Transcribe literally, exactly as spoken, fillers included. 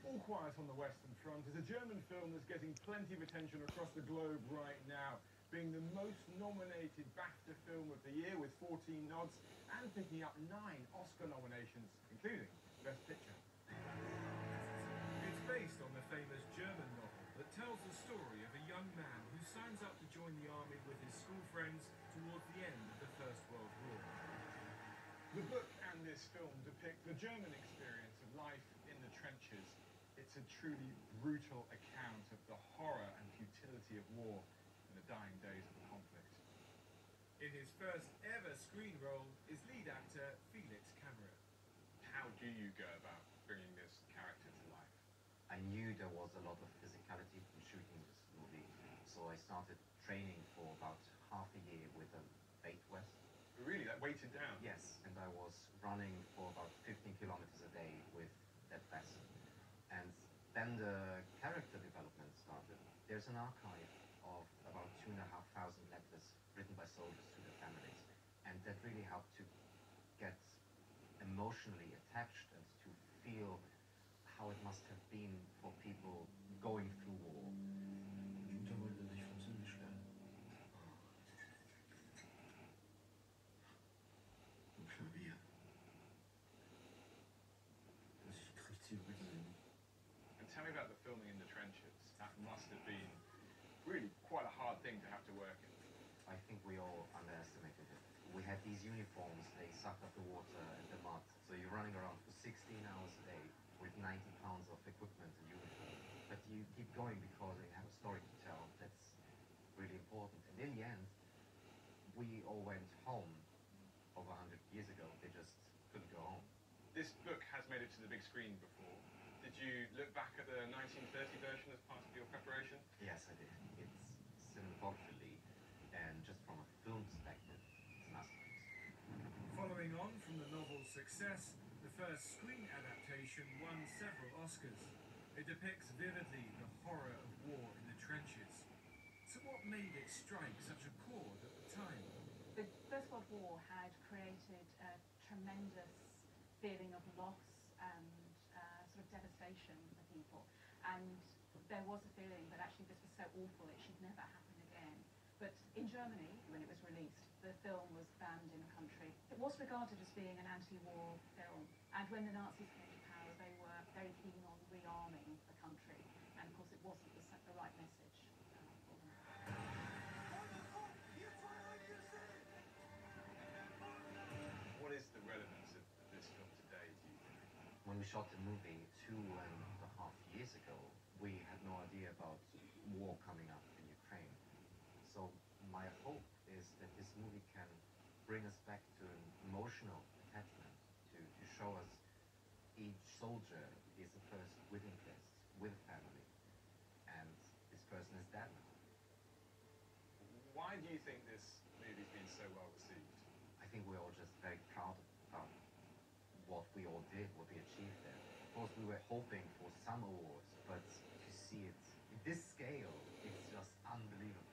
All Quiet on the Western Front is a German film that's getting plenty of attention across the globe right now, being the most nominated BAFTA film of the year with fourteen nods and picking up nine Oscar nominations, including Best Picture. It's based on the famous German novel that tells the story of a young man who signs up to join the army with his school friends towards the end of the First World War. The book and this film depict the German experience of life in the trenches. It's a truly brutal account of the horror and futility of war in the dying days of the conflict. In his first ever screen role is lead actor Felix Kammerer. How do you go about bringing this character to life? I knew there was a lot of physicality in shooting this movie, so I started training for about half a year with a weight vest. Really, that weighted down? Yes, and I was running for about fifteen kilometers a day with that vest. And then the character development started. There's an archive of about two and a half thousand letters written by soldiers to their families, and that really helped to get emotionally attached and to feel how it must have been for people going through war. And tell me about the filming in the trenches. That must have been really quite a hard thing to have to work in. I think we all underestimated it. We had these uniforms, they sucked up the water and the mud, so you're running around for sixteen hours a day with ninety pounds of equipment and uniform. But you keep going because you have a story to tell that's really important. And in the end, we all went home over one hundred years ago. They just couldn't go home. This book has made it to the big screen before. Did you look back at the nineteen thirty version as part of your preparation? Yes, I did. It's cinematographically and just from a film perspective, it's a masterpiece. Following on from the novel's success, the first screen adaptation won several Oscars. It depicts vividly the horror of war in the trenches. So what made it strike such a chord at the time? The First World War had created a tremendous feeling of loss and uh, sort of devastation for people. And there was a feeling that actually this was so awful it should never happen again. But in Germany, when it was released, the film was banned in the country. It was regarded as being an anti-war film. And when the Nazis came to power, they were very keen on rearming the country. And of course, it wasn't the, the right message uh, for them. What is the relevance of this film today, do you think? When we shot the movie two and a half years ago, we had no idea about war coming up in Ukraine. So my hope is that this movie can bring us back to an emotional attachment, to, to show us each soldier is a person with interests, with a family, and this person is dead now. Why do you think this movie's been so well received? I think we're all just very proud about what we all did, what we achieved there. Of course, we were hoping for some awards, but to see it at this scale, it's just unbelievable.